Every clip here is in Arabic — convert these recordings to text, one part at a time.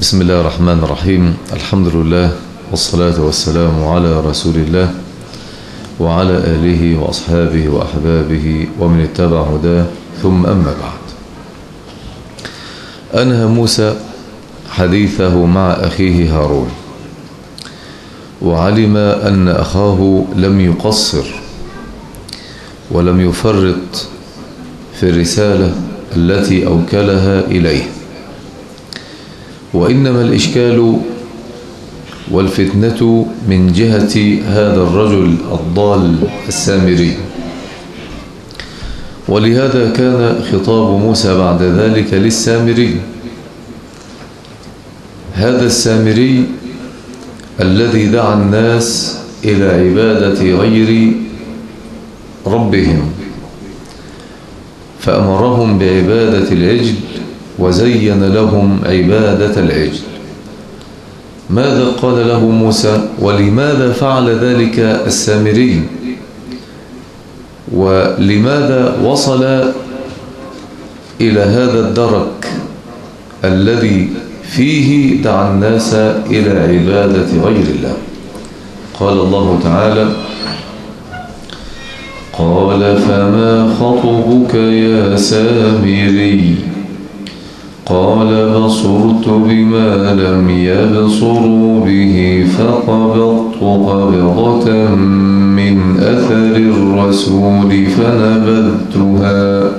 بسم الله الرحمن الرحيم. الحمد لله والصلاة والسلام على رسول الله وعلى آله وأصحابه وأحبابه ومن اتبع هداه، ثم أما بعد. أنهى موسى حديثه مع أخيه هارون، وعلم أن أخاه لم يقصر ولم يفرط في الرسالة التي أوكلها إليه، وإنما الإشكال والفتنة من جهة هذا الرجل الضال السامري. ولهذا كان خطاب موسى بعد ذلك للسامري، هذا السامري الذي دعا الناس إلى عبادة غير ربهم، فأمرهم بعبادة العجل وزين لهم عبادة العجل. ماذا قال له موسى؟ ولماذا فعل ذلك السامري؟ ولماذا وصل إلى هذا الدرك الذي فيه دعا الناس إلى عبادة غير الله؟ قال الله تعالى: قال فما خطبك يا سامري؟ قال بصرت بما لم يبصروا به فقبضت قبضة من أثر الرسول فنبذتها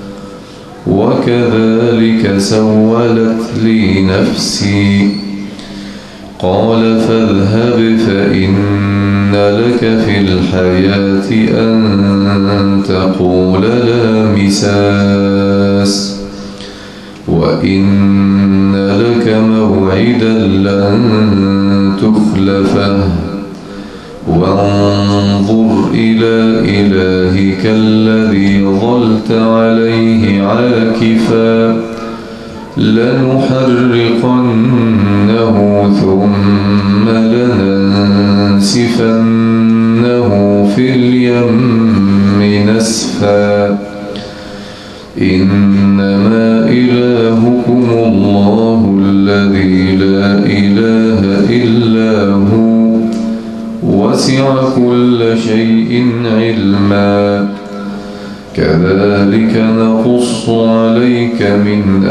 وكذلك سولت لي نفسي. قال فاذهب فإن لك في الحياة أن تقول لا مساس، وإن لك موعدا لن تخلفه، وانظر إلى إلهك الذي ظلت عليه عاكفا لنحرقنه ثم لننسفنه في اليم نسفا. إنما إلهكم الله الذي لا إله إلا هو وسع كل شيء علما. كذلك نقص عليك من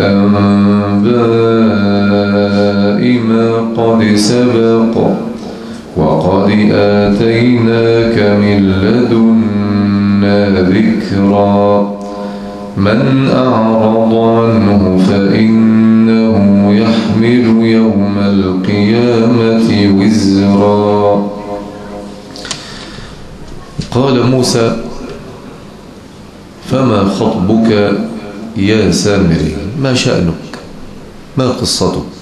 أنباء ما قد سبق وقد آتيناك من لدنا ذكرا. من أعرض عنه فإنه يحمل يوم القيامة وزرا. قال موسى: فما خطبك يا سامري؟ ما شأنك؟ ما قصتك؟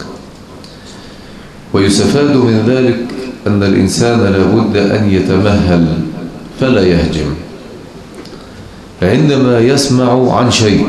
ويستفاد من ذلك أن الإنسان لابد أن يتمهل فلا يهجم عندما يسمع عن شيء،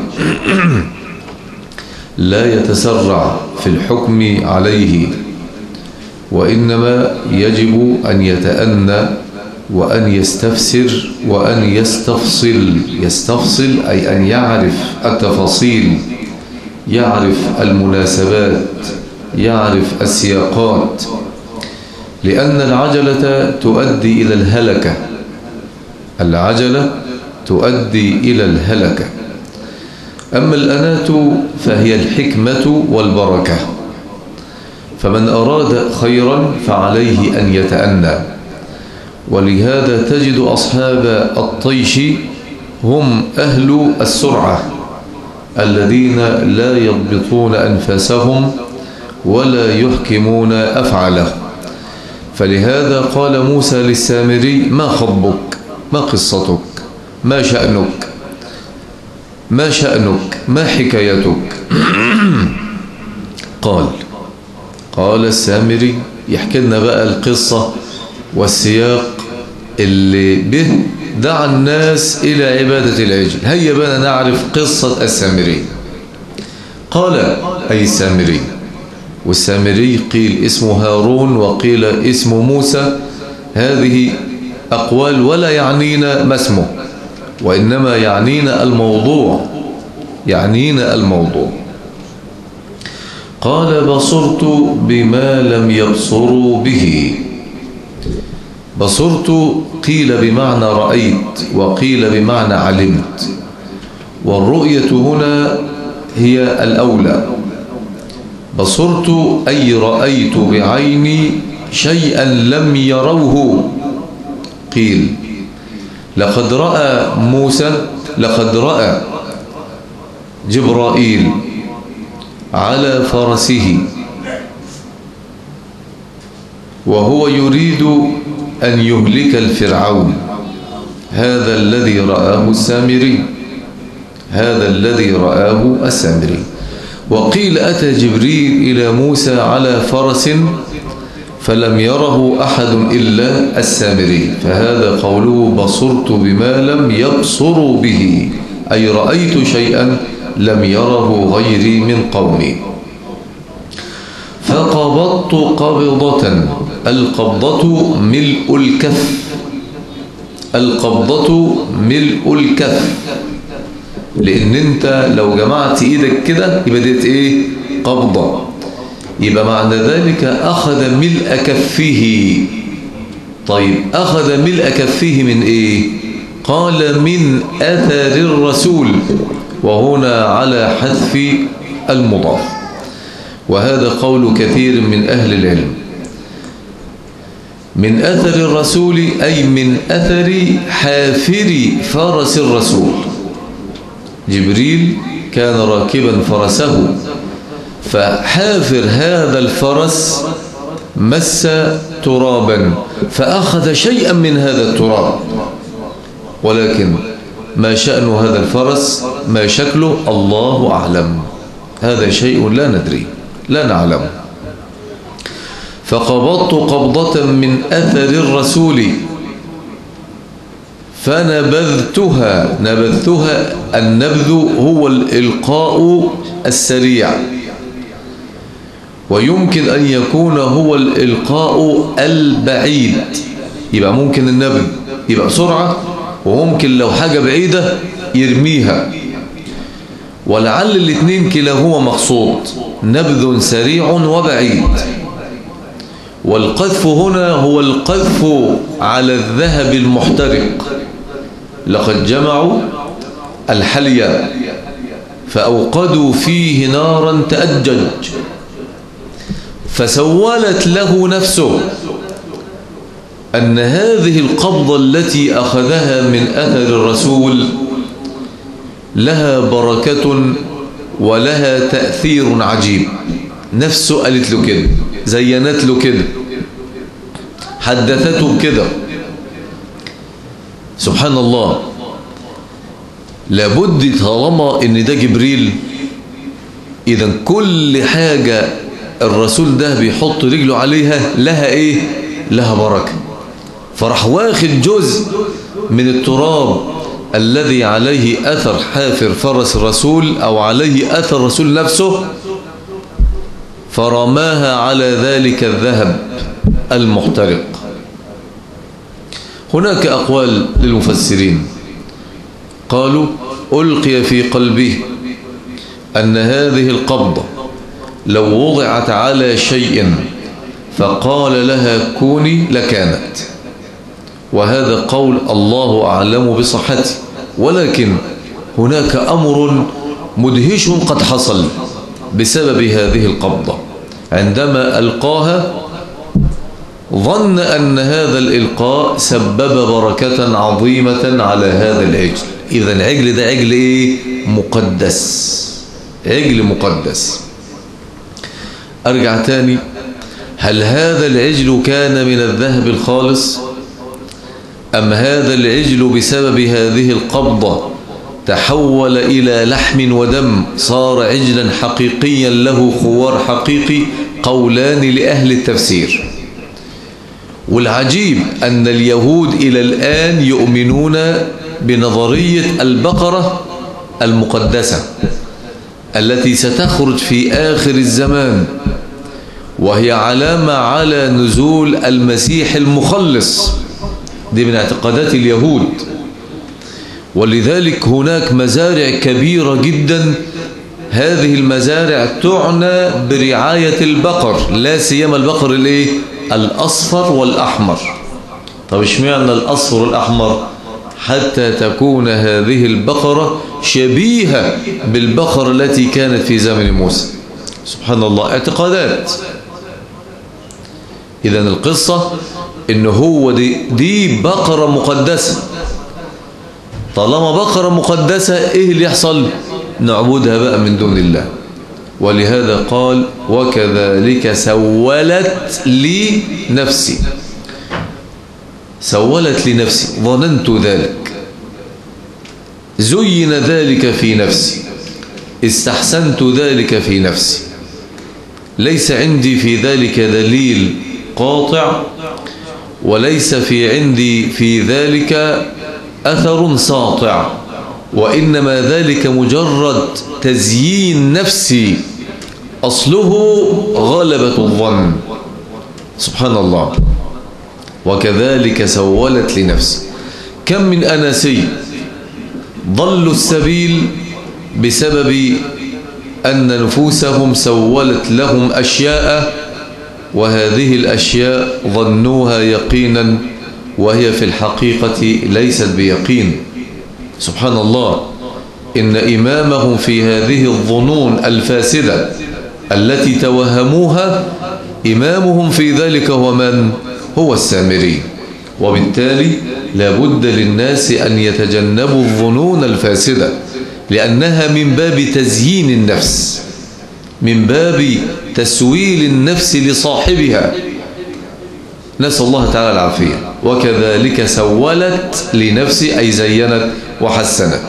لا يتسرع في الحكم عليه، وإنما يجب أن يتأنى وأن يستفسر وأن يستفصل أي أن يعرف التفاصيل، يعرف المناسبات، يعرف السياقات، لأن العجلة تؤدي إلى الهلكة. العجلة تؤدي إلى الهلكة. أما الأناة فهي الحكمة والبركة، فمن أراد خيرا فعليه أن يتأنى. ولهذا تجد أصحاب الطيش هم أهل السرعة الذين لا يضبطون أنفاسهم ولا يحكمون أفعالهم. فلهذا قال موسى للسامري: ما خطبك؟ ما قصتك؟ ما شأنك؟ ما شأنك؟ ما حكايتك؟ قال السامري يحكي لنا بقى القصة والسياق اللي به دعا الناس إلى عبادة العجل. هيا بنا نعرف قصة السامري. قال أي السامري، والسامري قيل اسمه هارون وقيل اسمه موسى، هذه أقوال ولا يعنينا ما اسمه، وإنما يعنينا الموضوع. قال بصرت بما لم يبصروا به. بصرت قيل بمعنى رأيت وقيل بمعنى علمت، والرؤية هنا هي الأولى. بصرت أي رأيت بعيني شيئا لم يروه. قيل لقد رأى جبرائيل على فرسه وهو يريد أن يهلك الفرعون. هذا الذي رآه السامري. وقيل أتى جبريل إلى موسى على فرس فلم يره أحد إلا السامري، فهذا قوله بصرت بما لم يبصروا به، أي رأيت شيئا لم يره غيري من قومي. فقبضت قبضة، القبضة ملء الكف، لأن أنت لو جمعت إيدك كده يبقى ديت إيه؟ قبضة. يبقى معنى ذلك أخذ ملء كفه. طيب أخذ ملء كفه من إيه؟ قال من أثر الرسول، وهنا على حذف المضاف، وهذا قول كثير من أهل العلم. من أثر الرسول أي من أثر حافر فرس الرسول. جبريل كان راكبا فرسه، فحافر هذا الفرس مس ترابا فأخذ شيئا من هذا التراب، ولكن ما شأن هذا الفرس، ما شكله، الله أعلم. هذا شيء لا ندري، لا نعلم. فقبضت قبضة من أثر الرسول فنبذتها. النبذ هو الإلقاء السريع، ويمكن أن يكون هو الإلقاء البعيد. يبقى ممكن النبذ يبقى بسرعة، وممكن لو حاجة بعيدة يرميها، ولعل الاثنين كلاهما مقصود، نبذ سريع وبعيد. والقذف هنا هو القذف على الذهب المحترق. لقد جمعوا الحلي فأوقدوا فيه نارا تأجج، فسولت له نفسه أن هذه القبضة التي أخذها من أثر الرسول لها بركة ولها تأثير عجيب. نفسه قالت له كده، زينت له كده، حدثته كده. سبحان الله. لابد طالما ان ده جبريل، اذا كل حاجة الرسول ده بيحط رجله عليها لها ايه؟ لها بركة. فراح واخد جزء من التراب الذي عليه اثر حافر فرس الرسول او عليه اثر الرسول نفسه، فرماها على ذلك الذهب المحترق. هناك أقوال للمفسرين، قالوا ألقي في قلبه أن هذه القبضة لو وضعت على شيء فقال لها كوني لكانت، وهذا قول الله أعلم بصحته. ولكن هناك أمر مدهش قد حصل بسبب هذه القبضة. عندما ألقاها ظن أن هذا الإلقاء سبب بركة عظيمة على هذا العجل. إذا العجل ده عجل إيه؟ مقدس، عجل مقدس. أرجع تاني، هل هذا العجل كان من الذهب الخالص، أم هذا العجل بسبب هذه القبضة تحول إلى لحم ودم، صار عجلا حقيقيا له خوار حقيقي؟ قولان لأهل التفسير. والعجيب أن اليهود إلى الآن يؤمنون بنظرية البقرة المقدسة التي ستخرج في آخر الزمان، وهي علامة على نزول المسيح المخلص. دي من اعتقادات اليهود. ولذلك هناك مزارع كبيرة جدا هذه المزارع تعنى برعاية البقر، لا سيما البقر الايه؟ الأصفر والأحمر. طب اشمعنى الأصفر والأحمر؟ حتى تكون هذه البقرة شبيهة بالبقرة التي كانت في زمن موسى. سبحان الله، اعتقادات. إذن القصة إن هو دي بقرة مقدسة. طالما بقرة مقدسة إيه اللي يحصل؟ نعبدها بقى من دون الله. ولهذا قال وكذلك سولت لي نفسي. سولت لي نفسي، ظننت ذلك، زين ذلك في نفسي، استحسنت ذلك في نفسي، ليس عندي في ذلك دليل قاطع، وليس عندي في ذلك أثر ساطع، وإنما ذلك مجرد تزيين نفسي، أصله غلبة الظن. سبحان الله. وكذلك سولت لنفسي. كم من أناسي ضلوا السبيل بسبب أن نفوسهم سولت لهم أشياء، وهذه الأشياء ظنوها يقينا وهي في الحقيقة ليست بيقين. سبحان الله. إن إمامهم في هذه الظنون الفاسدة التي توهموها، إمامهم في ذلك هو من؟ هو السامري. وبالتالي لابد للناس أن يتجنبوا الظنون الفاسدة، لأنها من باب تزيين النفس، من باب تسويل النفس لصاحبها. نسأل الله تعالى العافية. وكذلك سولت لنفسي أي زينت وحسنت.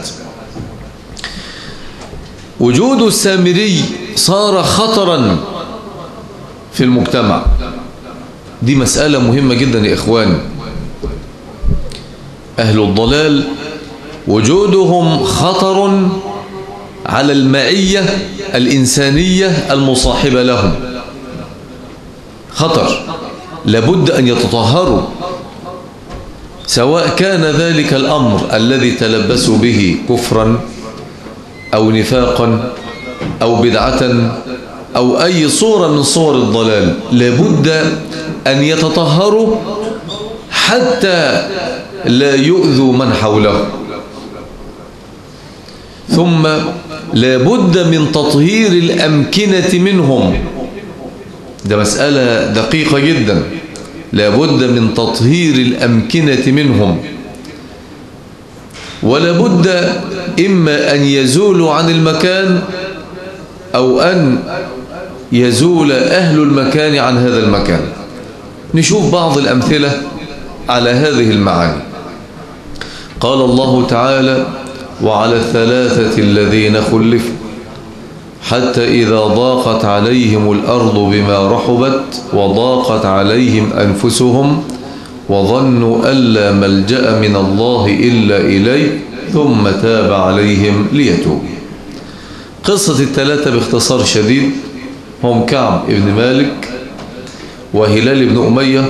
وجود السامري صار خطرا في المجتمع. دي مسألة مهمة جدا يا إخوان. أهل الضلال وجودهم خطر على المعية الإنسانية المصاحبة لهم، خطر، لابد أن يتطهروا، سواء كان ذلك الأمر الذي تلبسوا به كفرا أو نفاقا أو بدعة أو أي صورة من صور الضلال، لابد أن يتطهروا حتى لا يؤذوا من حوله. ثم لابد من تطهير الأمكنة منهم. ده مسألة دقيقة جدا. لابد من تطهير الأمكنة منهم، ولابد إما أن يزولوا عن المكان أو أن يزول أهل المكان عن هذا المكان. نشوف بعض الأمثلة على هذه المعاني. قال الله تعالى وعلى الثلاثة الذين خلفوا حتى إذا ضاقت عليهم الأرض بما رحبت وضاقت عليهم أنفسهم وظنوا أن لا ملجأ من الله إلا إليه ثم تاب عليهم ليتوبوا. قصة الثلاثة باختصار شديد هم كعب بن مالك وهلال بن أمية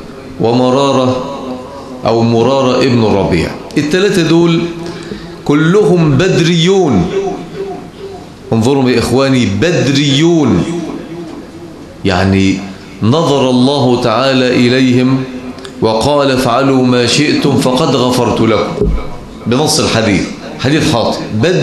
مرارة ابن الربيع. الثلاثة دول كلهم بدريون. انظروا يا إخواني، بدريون، يعني نظر الله تعالى إليهم وقال افعلوا ما شئتم فقد غفرت لكم، بنص الحديث، حديث حاطب.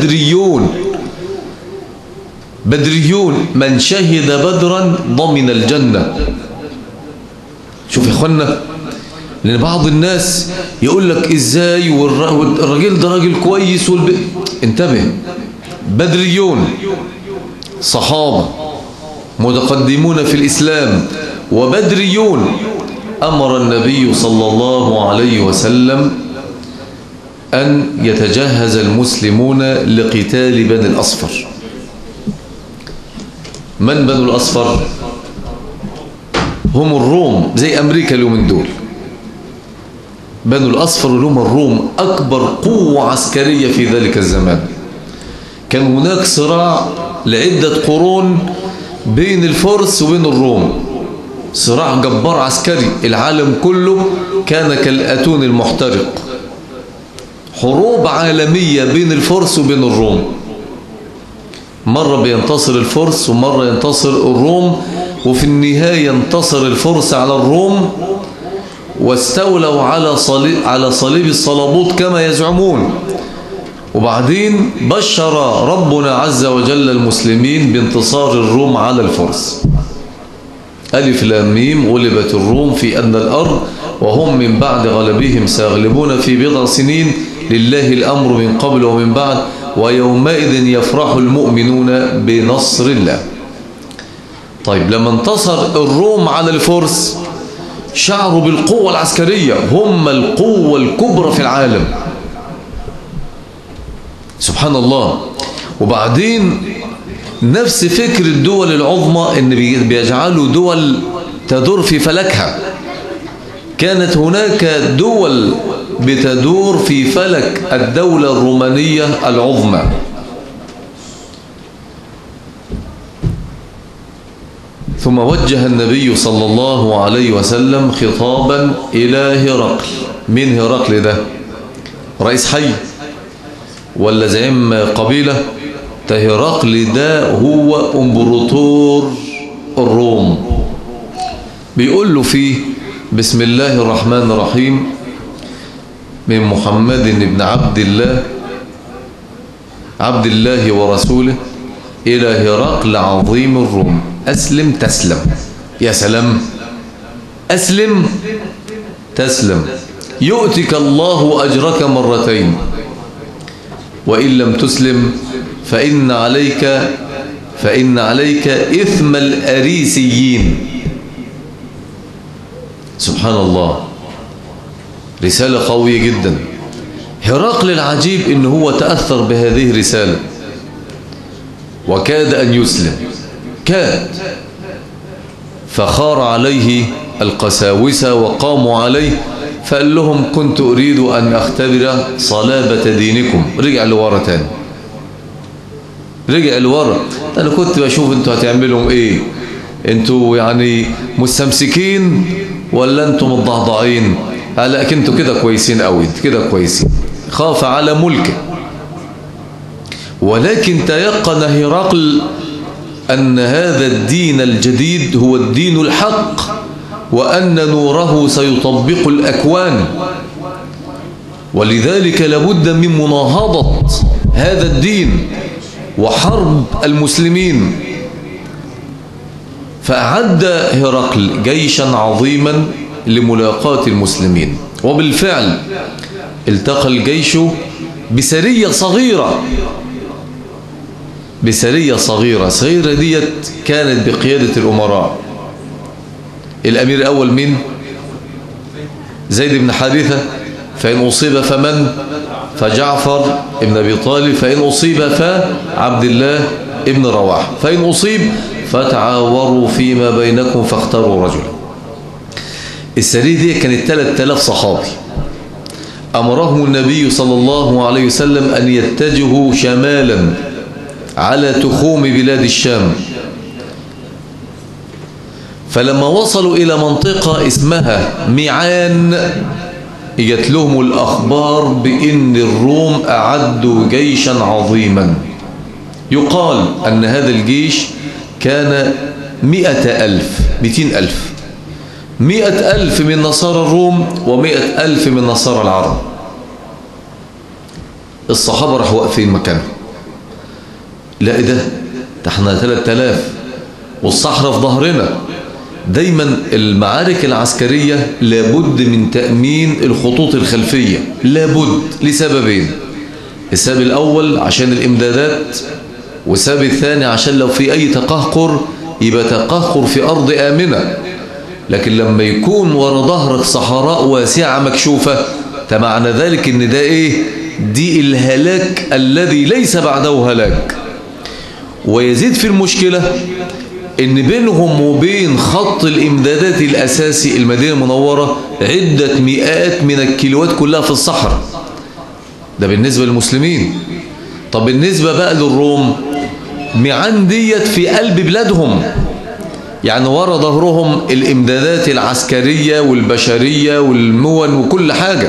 بدريون من شهد بدرا ضمن الجنة. شوف يا إخوانا، لأن بعض الناس يقول لك إزاي والراجل ده راجل كويس انتبه. بدريون صحابة متقدمون في الإسلام وبدريون. أمر النبي صلى الله عليه وسلم أن يتجهز المسلمون لقتال بني الأصفر. من بني الأصفر؟ هم الروم، زي أمريكا اليومين دول. بني الأصفر هم الروم، أكبر قوة عسكرية في ذلك الزمان. كان هناك صراع لعدة قرون بين الفرس وبين الروم، صراع جبار عسكري، العالم كله كان كالأتون المحترق، حروب عالمية بين الفرس وبين الروم. مرة بينتصر الفرس ومرة ينتصر الروم، وفي النهاية ينتصر الفرس على الروم واستولوا على صليب الصليبوت كما يزعمون. وبعدين بشر ربنا عز وجل المسلمين بانتصار الروم على الفرس. ألف لام ميم، غلبت الروم في أدنى الأرض وهم من بعد غلبهم سيغلبون في بضع سنين، لله الأمر من قبل ومن بعد، ويومئذ يفرح المؤمنون بنصر الله. طيب لما انتصر الروم على الفرس شعروا بالقوة العسكرية، هم القوة الكبرى في العالم، سبحان الله. وبعدين نفس فكر الدول العظمى ان بيجعلوا دول تدور في فلكها. كانت هناك دول بتدور في فلك الدولة الرومانية العظمى. ثم وجه النبي صلى الله عليه وسلم خطابا إلى هرقل. من هرقل ده؟ رئيس حي ولا زعيم قبيلة؟ هرقل ده هو امبراطور الروم. بيقول له فيه: بسم الله الرحمن الرحيم، من محمد بن عبد الله ورسوله إلى هرقل عظيم الروم، أسلم تسلم. يا سلام، أسلم تسلم، يؤتك الله أجرك مرتين، وإن لم تسلم فإن عليك إثم الأريسيين. سبحان الله، رسالة قوية جدا. هرقل العجيب إن هو تأثر بهذه الرسالة وكاد أن يسلم، كاد، فخار عليه القساوسة وقاموا عليه، فقال لهم: كنت أريد أن أختبر صلابة دينكم. رجع لورا تاني، رجع لورا. أنا كنت بشوف أنتوا هتعملهم إيه، أنتوا يعني مستمسكين ولا أنتوا متضعضعين؟ لكن أنتوا كده كويسين قوي، كده كويسين. خاف على ملكه. ولكن تيقن هرقل أن هذا الدين الجديد هو الدين الحق، وأن نوره سيطبق الأكوان، ولذلك لابد من مناهضة هذا الدين وحرب المسلمين. فأعد هرقل جيشا عظيما لملاقاة المسلمين، وبالفعل التقى الجيش بسرية صغيرة. صغيرة ديت كانت بقيادة الأمراء. الأمير الأول مين؟ زيد بن حارثة، فإن أصيب فمن؟ فجعفر ابن أبي طالب، فإن أصيب فعبد الله ابن رواحة، فإن أصيب فتعاوروا فيما بينكم فاختاروا رجلا. السرية دي كانت 3000 صحابي. أمرهم النبي صلى الله عليه وسلم أن يتجهوا شمالا على تخوم بلاد الشام. فلما وصلوا إلى منطقة اسمها ميعان، جت لهم الأخبار بأن الروم أعدوا جيشا عظيما. يقال أن هذا الجيش كان 100,000 200,000 100,000 من نصارى الروم و100,000 من نصارى العرب. الصحابة راحوا واقفين مكانهم. لا، ده احنا 3000 والصحراء في ظهرنا. دايما المعارك العسكرية لابد من تأمين الخطوط الخلفية، لابد، لسببين: السبب الأول عشان الإمدادات، والسبب الثاني عشان لو في أي تقهقر يبقى تقهقر في أرض آمنة. لكن لما يكون وراء ظهرك صحراء واسعة مكشوفة، معنى ذلك ان ده ايه؟ دي الهلاك الذي ليس بعده هلاك. ويزيد في المشكلة ان بينهم وبين خط الامدادات الاساسي المدينة المنورة عدة مئات من الكيلوات كلها في الصحراء. ده بالنسبة للمسلمين. طب بالنسبة بقى للروم، ميعان ديت في قلب بلادهم، يعني ورا ظهرهم الامدادات العسكرية والبشرية والمون وكل حاجة.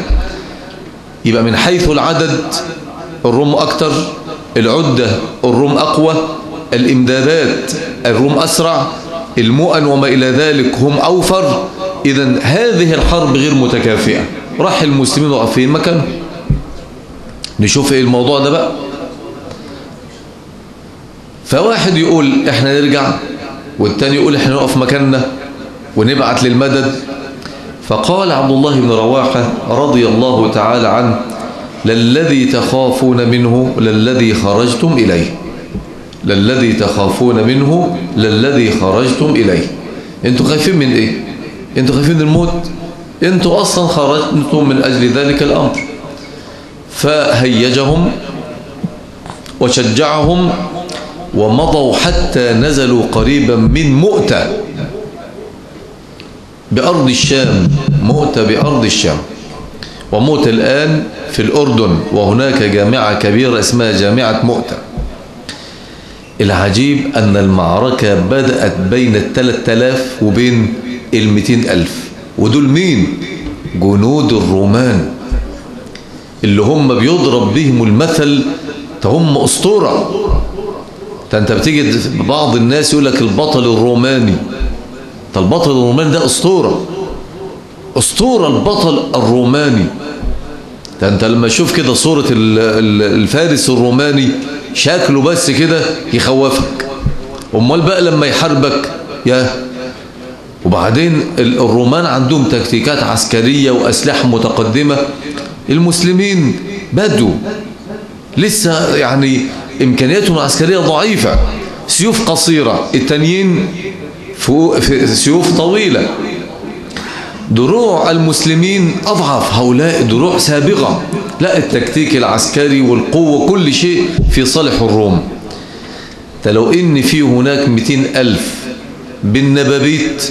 يبقى من حيث العدد الروم أكتر، العدة الروم أقوى، الإمدادات الروم أسرع، المؤن وما إلى ذلك هم أوفر. إذن هذه الحرب غير متكافئة. راح المسلمين واقفين مكانهم. نشوف إيه الموضوع ده بقى. فواحد يقول إحنا نرجع، والتاني يقول إحنا نقف مكاننا ونبعت للمدد. فقال عبد الله بن رواحة رضي الله تعالى عنه: للذي تخافون منه للذي خرجتم إليه، للذي تخافون منه للذي خرجتم إليه. انتوا خايفين من ايه؟ انتوا خايفين من الموت؟ انتوا اصلا خرجتم من اجل ذلك الامر. فهيجهم وشجعهم ومضوا حتى نزلوا قريبا من مؤتة بأرض الشام. مؤتة بأرض الشام، ومؤتة الآن في الأردن، وهناك جامعة كبيرة اسمها جامعة مؤتة. العجيب أن المعركة بدأت بين 3000 وبين 200,000. ودول مين؟ جنود الرومان اللي هم بيضرب بهم المثل، هم أسطورة. انت بتيجي بعض الناس يقول لك البطل الروماني. البطل الروماني ده أسطورة، أسطورة البطل الروماني. انت لما تشوف كده صورة الفارس الروماني شكله بس كده يخوفك. امال بقى لما يحاربك يا. وبعدين الرومان عندهم تكتيكات عسكرية وأسلحة متقدمة. المسلمين بدوا لسه يعني إمكانياتهم العسكرية ضعيفة، سيوف قصيرة، التانيين سيوف طويلة. دروع المسلمين أضعف، هؤلاء دروع سابقة. لا، التكتيك العسكري والقوة كل شيء في صالح الروم. لو إن في هناك 200,000 بالنبابيت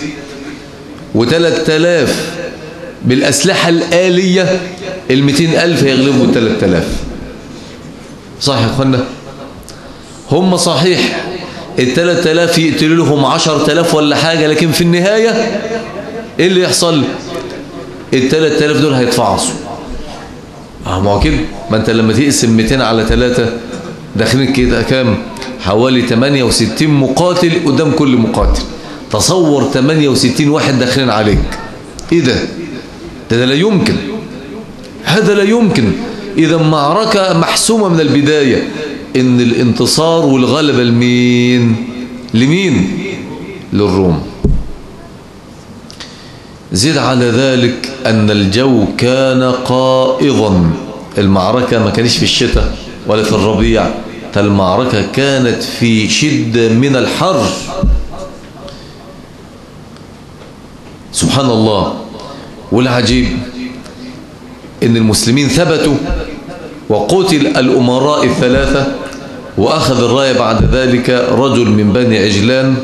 و3000 بالأسلحة الآلية، 200,000 هيغلبوا 3000. صح يا أخوانا؟ هم صحيح 3000 يقتلوا لهم 10,000 ولا حاجة، لكن في النهاية إيه اللي يحصل؟ 3000 دول هيتفعصوا. ما هو كده. ما أنت لما تقسم 200 على 3 داخلين كده كام؟ حوالي 68 مقاتل قدام كل مقاتل. تصور 68 واحد داخلين عليك. إيه ده؟ ده لا يمكن، هذا لا يمكن. إذا معركة محسومة من البداية إن الانتصار والغلبة لمين؟ للروم. زد على ذلك أن الجو كان قائضا. المعركة ما كانش في الشتاء ولا في الربيع، المعركة كانت في شدة من الحر. سبحان الله. والعجيب إن المسلمين ثبتوا، وقتل الأمراء الثلاثة، وأخذ الراية بعد ذلك رجل من بني عجلان،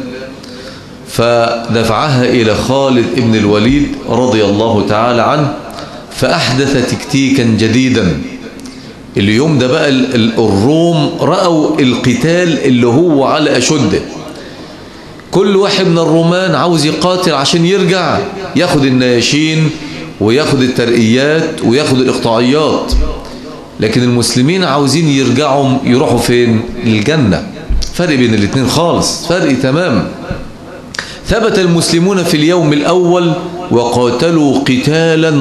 فدفعها إلى خالد بن الوليد رضي الله تعالى عنه، فأحدث تكتيكا جديدا. اليوم ده بقى الروم رأوا القتال اللي هو على أشده. كل واحد من الرومان عاوز يقاتل عشان يرجع ياخد النياشين وياخد الترقيات وياخد الإقطاعيات، لكن المسلمين عاوزين يروحوا فين؟ الجنة. فرق بين الاثنين خالص، فرق تمام. ثبت المسلمون في اليوم الأول وقاتلوا قتالا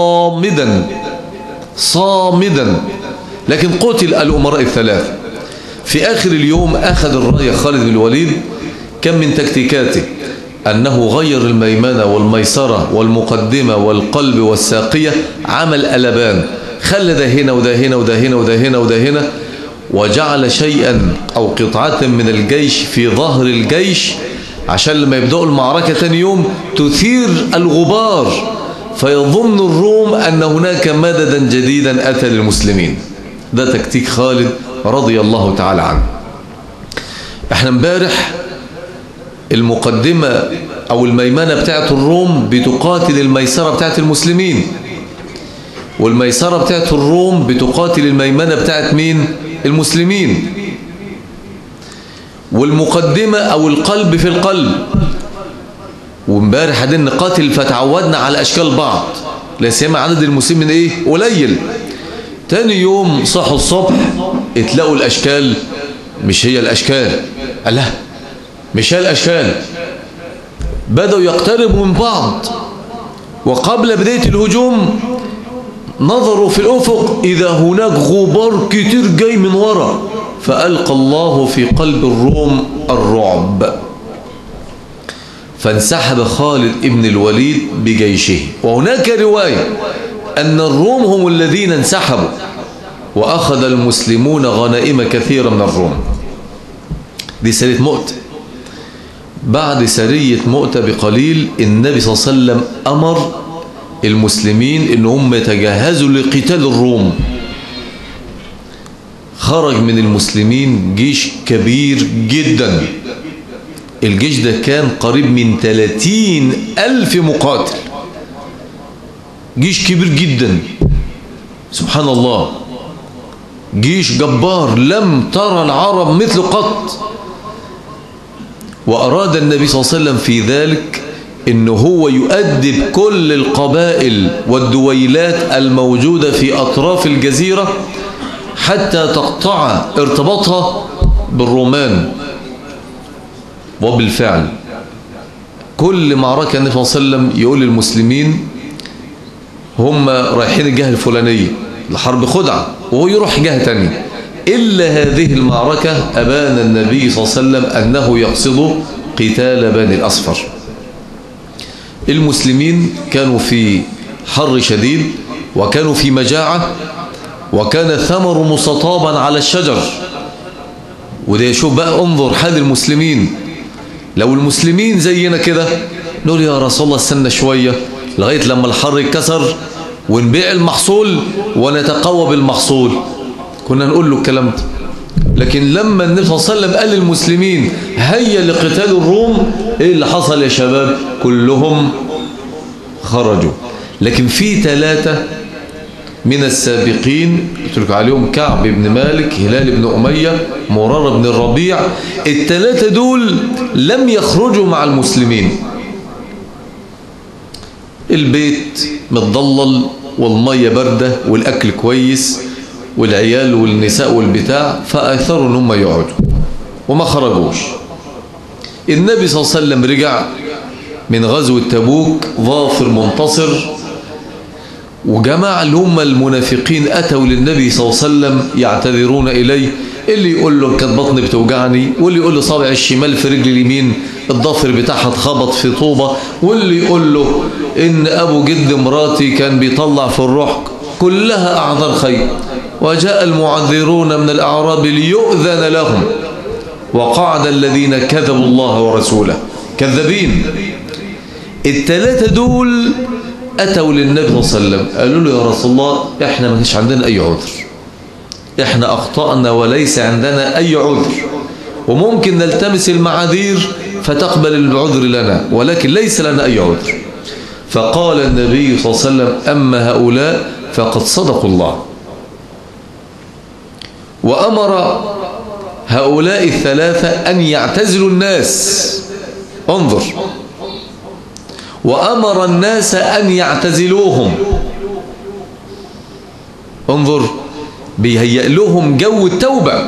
صامدا، لكن قتل الأمراء الثلاثة. في آخر اليوم أخذ الراية خالد بن الوليد. كم من تكتيكاته أنه غير الميمنة والميسرة والمقدمة والقلب والساقية، عمل قلبان، خلى ده هنا وده هنا وده هنا وده هنا وده هنا، وجعل شيئا أو قطعة من الجيش في ظهر الجيش عشان لما يبدأوا المعركة تاني يوم تثير الغبار، فيظن الروم أن هناك مددا جديدا أتى للمسلمين. ده تكتيك خالد رضي الله تعالى عنه. احنا امبارح المقدمة أو الميمنة بتاعت الروم بتقاتل الميسرة بتاعت المسلمين، والميسرة بتاعت الروم بتقاتل الميمنة بتاعت مين؟ المسلمين. والمقدمة أو القلب في القلب. وامبارح قاعدين نقاتل فتعودنا على أشكال بعض، لا سيما عدد المسلمين قليل. تاني يوم صحوا الصبح اتلاقوا الأشكال مش هي الأشكال. قال لا مش هي الأشكال. بدأوا يقتربوا من بعض، وقبل بداية الهجوم نظروا في الأفق إذا هناك غبار كتير جاي من وراء، فألقى الله في قلب الروم الرعب، فانسحب خالد ابن الوليد بجيشه. وهناك رواية أن الروم هم الذين انسحبوا، وأخذ المسلمون غنائم كثيرة من الروم. دي سرية مؤتة. بعد سرية مؤتة بقليل النبي صلى الله عليه وسلم أمر المسلمين إن هم يتجهزوا لقتال الروم. خرج من المسلمين جيش كبير جدا. الجيش ده كان قريب من 30,000 مقاتل. جيش كبير جدا سبحان الله، جيش جبار لم ترى العرب مثل قط. وأراد النبي صلى الله عليه وسلم في ذلك إنه هو يؤدب كل القبائل والدويلات الموجودة في أطراف الجزيرة حتى تقطع ارتباطها بالرومان. وبالفعل كل معركة النبي صلى الله عليه وسلم يقول للمسلمين هم رايحين الجهة الفلانية لحرب خدعة، وهو يروح جهة تانية. إلا هذه المعركة أبان النبي صلى الله عليه وسلم أنه يقصد قتال بني الأصفر. المسلمين كانوا في حر شديد، وكانوا في مجاعة، وكان الثمر مستطابا على الشجر. وده شوف بقى، انظر حال المسلمين. لو المسلمين زينا كده نقول يا رسول الله استنى شوية لغاية لما الحر يتكسر ونبيع المحصول ونتقوى بالمحصول، كنا نقول له الكلام ده. لكن لما النبي صلى الله عليه وسلم قال للمسلمين هيا لقتال الروم، ايه اللي حصل يا شباب؟ كلهم خرجوا. لكن في 3 من السابقين قلت لكم عليهم، كعب بن مالك، هلال بن أمية، مرارة بن الربيع. ال3 دول لم يخرجوا مع المسلمين. البيت متضلل والمية باردة والأكل كويس والعيال والنساء والبتاع، فأثروا ان هم يقعدوا وما خرجوش. النبي صلى الله عليه وسلم رجع من غزوة تبوك ظافر منتصر، وجماعة اللي هم المنافقين أتوا للنبي صلى الله عليه وسلم يعتذرون إليه. اللي يقول له كانت بطني بتوجعني، واللي يقول له صابع الشمال في رجل اليمين الضفر بتاعها اتخبط في طوبة، واللي يقول له إن أبو جد مراتي كان بيطلع في الروح. كلها أعذار خير. وجاء المعذرون من الأعراب ليؤذن لهم، وقعد الذين كذبوا الله ورسوله كذابين. ال3 دول أتوا للنبي صلى الله عليه وسلم قالوا له يا رسول الله إحنا ما فيش عندنا أي عذر، إحنا أخطأنا وليس عندنا أي عذر، وممكن نلتمس المعاذير فتقبل العذر لنا، ولكن ليس لنا أي عذر. فقال النبي صلى الله عليه وسلم أما هؤلاء فقد صدقوا الله، وأمر هؤلاء ال3 أن يعتزلوا الناس. انظر، وأمر الناس أن يعتزلوهم. انظر، بيهيئ لهم جو التوبة.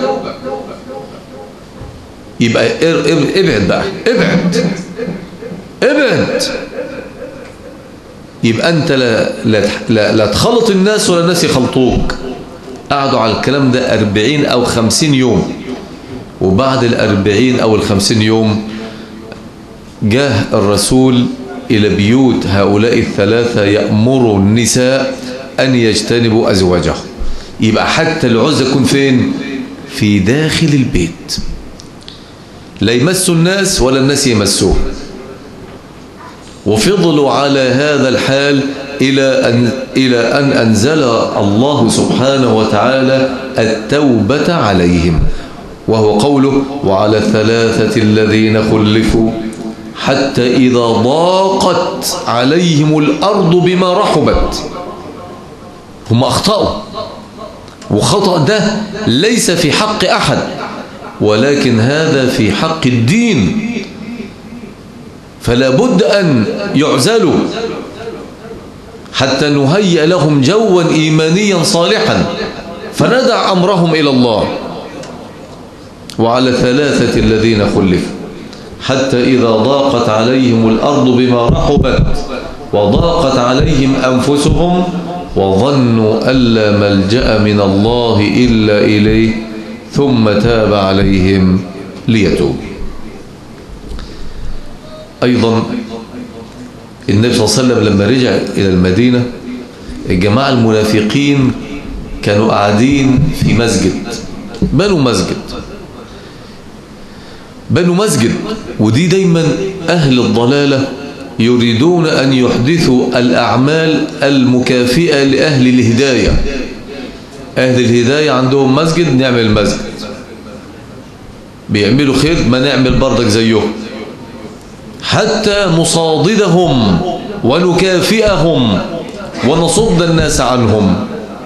يبقى ابعد بقى، ابعد. يبقى أنت لا تخلط الناس ولا الناس يخلطوك. قعدوا على الكلام ده 40 أو 50 يوم. وبعد 40 أو 50 يوم جاء الرسول إلى بيوت هؤلاء ال3 يأمر النساء أن يجتنبوا أزواجهم. يبقى حتى العزة يكون فين؟ في داخل البيت، لا يمسوا الناس ولا الناس يمسوه. وفضلوا على هذا الحال إلى أن أنزل الله سبحانه وتعالى التوبة عليهم، وهو قوله وعلى 3 الذين خلفوا حتى إذا ضاقت عليهم الأرض بما رحبت. هم أخطأوا، وخطأ ده ليس في حق أحد، ولكن هذا في حق الدين، فلا بد أن يعزلوا حتى نهيئ لهم جوا إيمانيا صالحا، فندع أمرهم إلى الله. وعلى 3 الذين خلفوا حتى إذا ضاقت عليهم الأرض بما رحبت وضاقت عليهم أنفسهم وظنوا أن لا ملجأ من الله إلا إليه ثم تاب عليهم ليتوب. أيضا النبي صلى الله عليه وسلم لما رجع إلى المدينة الجماعة المنافقين كانوا قاعدين في مسجد، بنوا مسجد، ودي دايما أهل الضلالة يريدون أن يحدثوا الأعمال المكافئة لأهل الهداية. أهل الهداية عندهم مسجد، نعمل مسجد، بيعملوا خير ما نعمل بردك زيهم حتى نصاددهم ونكافئهم ونصد الناس عنهم.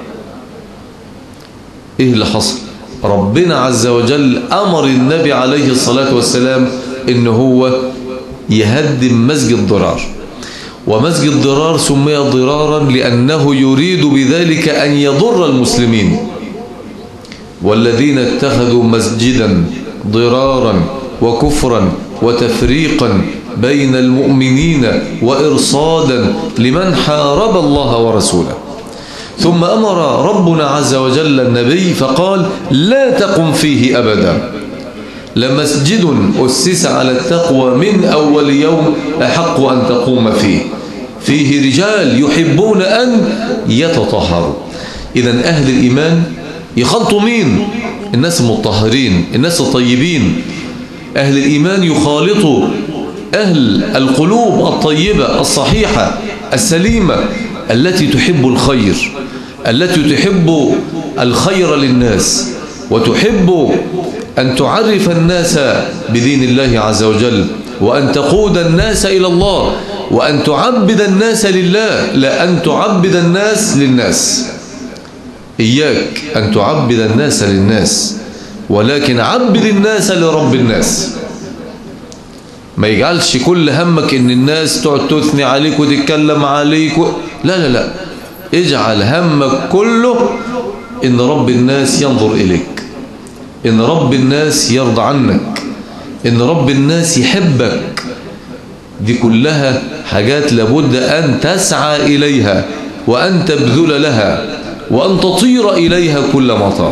إيه اللي حصل؟ ربنا عز وجل أمر النبي عليه الصلاة والسلام إن هو يهدم مسجد ضرار، ومسجد ضرار سمي ضرارا لأنه يريد بذلك أن يضر المسلمين. والذين اتخذوا مسجدا ضرارا وكفرا وتفريقا بين المؤمنين وإرصادا لمن حارب الله ورسوله. ثم أمر ربنا عز وجل النبي فقال لا تقم فيه أبدا، لمسجد أسس على التقوى من أول يوم أحق أن تقوم فيه رجال يحبون أن يتطهروا. إذن أهل الإيمان يخلطوا مين؟ الناس المطهرين، الناس الطيبين. أهل الإيمان يخالطوا أهل القلوب الطيبة الصحيحة السليمة التي تحب الخير، التي تحب الخير للناس، وتحب أن تعرف الناس بدين الله عز وجل، وأن تقود الناس إلى الله، وأن تعبد الناس لله، لا أن تعبد الناس للناس. إياك أن تعبد الناس للناس، ولكن عبد الناس لرب الناس. ما يجعلش كل همك إن الناس تقعد تثني عليك وتتكلم عليك لا لا لا، اجعل همك كله إن رب الناس ينظر إليك، إن رب الناس يرضى عنك، إن رب الناس يحبك. دي كلها حاجات لابد أن تسعى إليها، وأن تبذل لها، وأن تطير إليها كل مطار.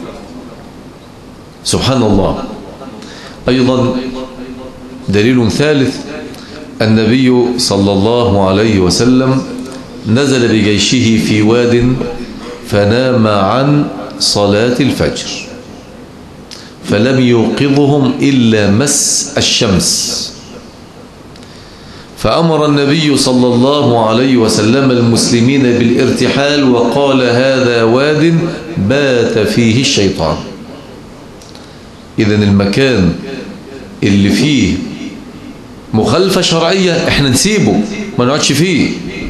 سبحان الله. أيضا دليل ثالث، النبي صلى الله عليه وسلم نزل بجيشه في واد فنام عن صلاة الفجر، فلم يوقظهم إلا مس الشمس، فأمر النبي صلى الله عليه وسلم المسلمين بالارتحال وقال هذا واد بات فيه الشيطان. إذن المكان اللي فيه مخالفة شرعية احنا نسيبه، ما نقعدش فيه.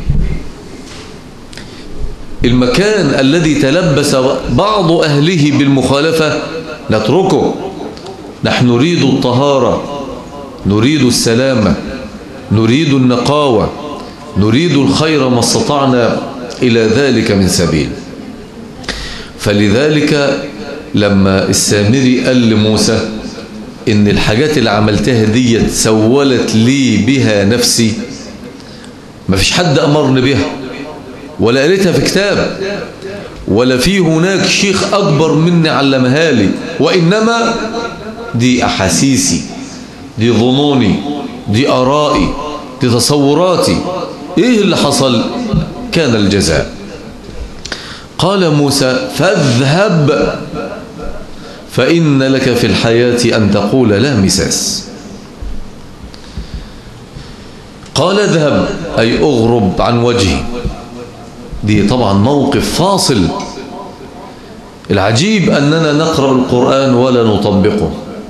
المكان الذي تلبس بعض أهله بالمخالفة نتركه. نحن نريد الطهارة، نريد السلامة، نريد النقاوة، نريد الخير ما استطعنا إلى ذلك من سبيل. فلذلك لما السامري قال لموسى إن الحاجات اللي عملتها دي سولت لي بها نفسي، ما فيش حد أمرني بها، ولا قريتها في كتاب، ولا في هناك شيخ أكبر مني علمها لي، وإنما دي أحاسيسي، دي ظنوني، دي آرائي، دي تصوراتي. إيه اللي حصل؟ كان الجزاء. قال موسى فاذهب فإن لك في الحياة أن تقول لا مساس. قال اذهب أي أغرب عن وجهي. دي طبعا موقف فاصل. العجيب أننا نقرأ القرآن ولا نطبقه.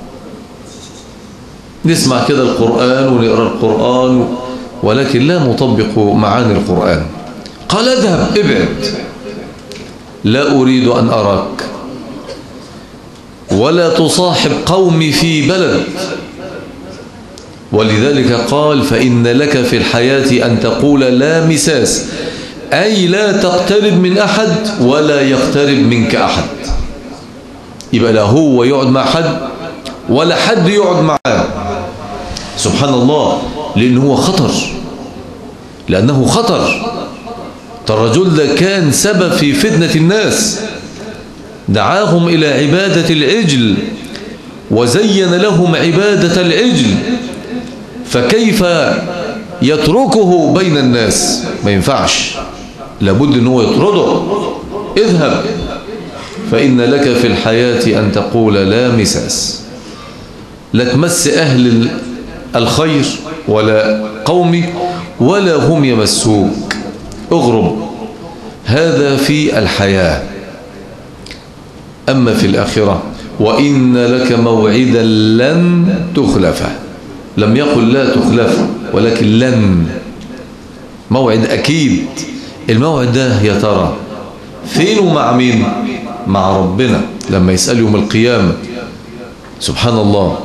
نسمع كده القرآن ونقرأ القرآن ولكن لا نطبق معاني القرآن. قال اذهب ابعد، لا أريد أن أراك، ولا تصاحب قومي في بلد. ولذلك قال فإن لك في الحياة أن تقول لا مساس، أي لا تقترب من أحد ولا يقترب منك أحد. يبقى لا هو يقعد مع حد ولا حد يقعد معاه. سبحان الله، لأنه هو خطر، لأنه خطر. الرجل ده كان سبب في فتنة الناس، دعاهم إلى عبادة العجل وزين لهم عبادة العجل، فكيف يتركه بين الناس؟ ما ينفعش، لابد أنه يطرده. اذهب فإن لك في الحياة أن تقول لا مساس، لا تمس أهل الخير ولا قومي ولا هم يمسوك، اغرب. هذا في الحياة. أما في الآخرة وإن لك موعدا لن تخلفه، لم يقل لا تخلفه ولكن لن، موعد أكيد. الموعد ده يا ترى فين ومع مين؟ مع ربنا لما يسأل يوم القيامة. سبحان الله.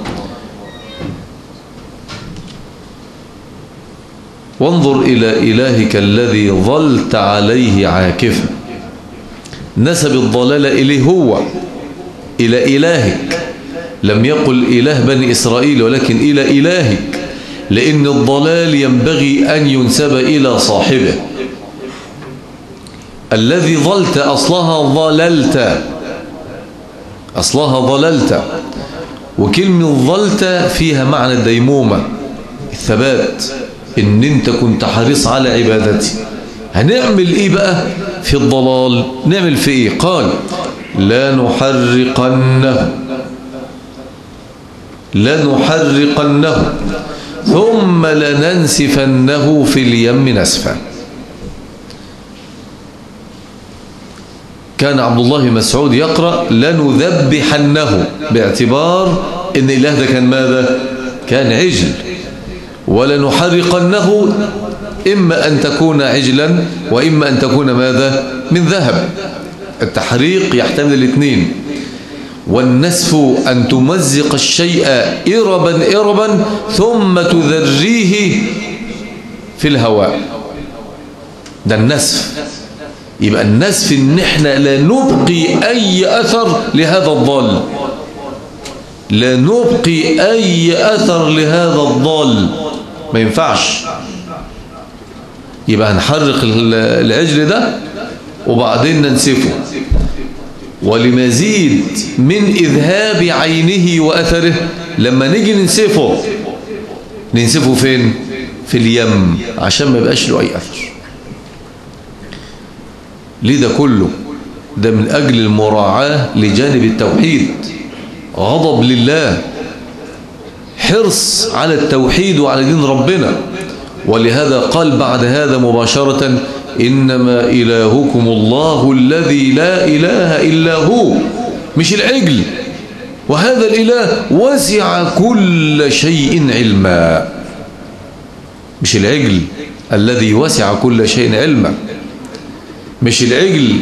وانظر إلى إلهك الذي ظلت عليه عاكفا، نسب الضلال إليه هو، إلى إلهك، لم يقل إله بني إسرائيل ولكن إلى إلهك، لأن الضلال ينبغي أن ينسب إلى صاحبه. الذي ظلت أصلها ضللت، أصلها ضللت، وكلمة ظلت فيها معنى الديمومة، الثبات، إن أنت كنت حريص على عبادتي. هنعمل إيه بقى في الضلال؟ نعمل في إيه؟ قال لنحرقنه ثم لننسفنه في اليم نسفا. كان عبد الله مسعود يقرأ لنذبحنه، باعتبار إن الإله ده كان ماذا؟ كان عجل. ولنحرقنه إما أن تكون عجلا وإما أن تكون ماذا؟ من ذهب. التحريق يحتمل الاثنين. والنسف أن تمزق الشيء إربا ثم تذريه في الهواء، ده النسف. يبقى النسف إن احنا لا نبقي أي أثر لهذا الضال، لا نبقي أي أثر لهذا الضال، ما ينفعش. يبقى هنحرق العجل ده وبعدين ننسفه. ولمزيد من إذهاب عينه وأثره لما نيجي ننسفه فين؟ في اليم، عشان ما يبقاش له أي أثر. ليه ده كله؟ ده من أجل المراعاة لجانب التوحيد، غضب لله، حرص على التوحيد وعلى دين ربنا. ولهذا قال بعد هذا مباشرة إنما إلهكم الله الذي لا إله إلا هو، مش العجل. وهذا الإله وسع كل شيء علما، مش العجل الذي وسع كل شيء علما، مش العجل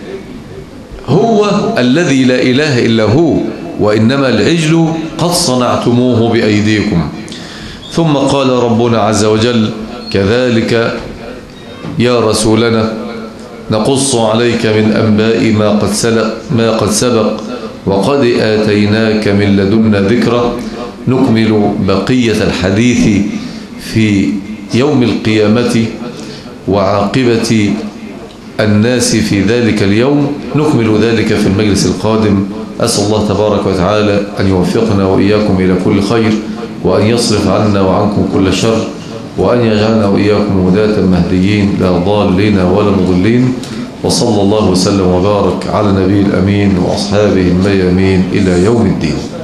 هو الذي لا إله إلا هو، وإنما العجل قد صنعتموه بأيديكم. ثم قال ربنا عز وجل كذلك يا رسولنا نقص عليك من أنباء ما قد سبق وقد آتيناك من لدنا ذكرى. نكمل بقية الحديث في يوم القيامة وعاقبة الناس في ذلك اليوم، نكمل ذلك في المجلس القادم. أسأل الله تبارك وتعالى أن يوفقنا وإياكم إلى كل خير، وأن يصرف عنا وعنكم كل شر، وأن يجعلنا وإياكم هداة مهديين لا ضالين ولا مضلين. وصلى الله وسلم وبارك على نبي الأمين وأصحابه الميامين إلى يوم الدين.